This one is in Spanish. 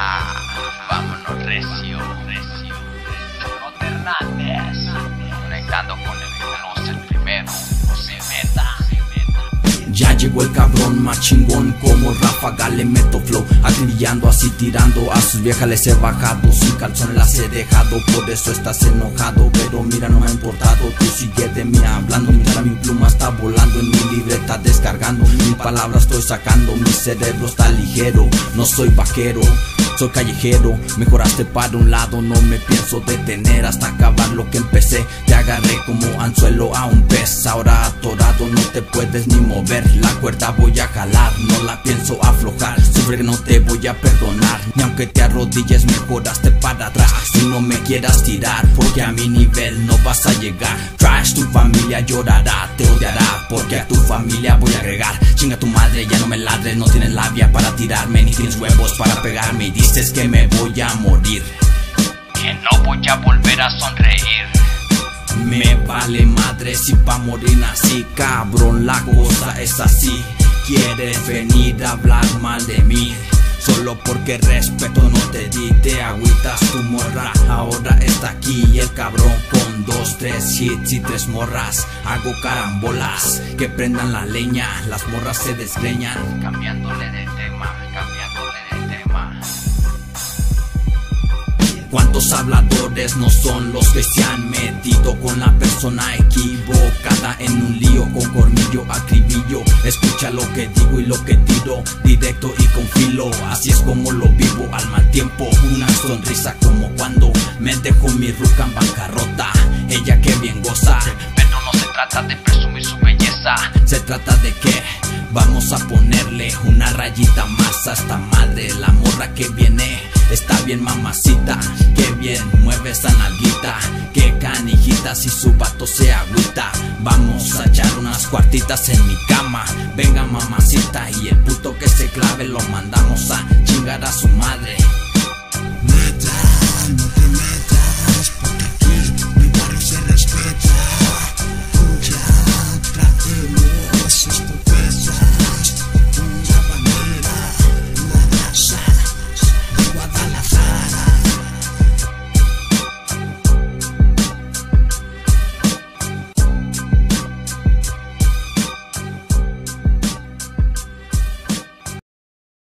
Vámonos recio. Chonote Hernández, conectando con el primero, se meta. Ya llegó el cabrón más chingón, como ráfaga le meto flow, acribillando así tirando a sus viejas les he bajado, sin calzón las he dejado, por eso estás enojado, pero mira no me ha importado, tú sigue de mí hablando, mira mi pluma está volando, en mi libreta descargando, mi palabra estoy sacando, mi cerebro está ligero, no soy vaquero, soy callejero, mejoraste para un lado, no me pienso detener hasta acabar lo que empecé, te agarré como anzuelo a un pez, ahora atorado no te puedes ni mover, la cuerda voy a jalar, no la pienso aflojar, sufre que no te voy a perdonar, ni aunque te arrodilles mejoraste para atrás, si no me quieras tirar, porque a mi nivel no vas a llegar, trash, tu familia llorará, te odiará, porque a tu familia voy a agregar, chinga tu madre, ya no me ladres, no tienes labia para tirarme, ni tienes huevos para pegarme, y dices que me voy a morir, que no voy a volver a sonreír. Me vale madre si pa' morir así, cabrón, la cosa es así. Quieres venir a hablar mal de mí, solo porque respeto no te di, te agüitas tu morra, ahora está aquí el cabrón con 2, 3 hits y 3 morras, hago carambolas, que prendan la leña, las morras se desgreñan, Cambiándole de tema. ¿Cuántos habladores no son los que se han metido con la persona equivocada en un lío con cornillo acribillo? Escucha lo que digo y lo que tiro, directo y con filo, así es como lo vivo al mal tiempo, una sonrisa como cuando me dejó mi ruca en bancarrota, ella que bien goza, Pero no se trata de presumir su belleza, se trata de que vamos a ponerle una rayita más a esta madre, la morra que viene está bien mamacita, que bien mueve esa nalguita, que canijita si su vato se agüita, vamos a echar unas cuartitas en mi cama, venga mamacita y el puto que se clave lo mandamos a chingar a su madre.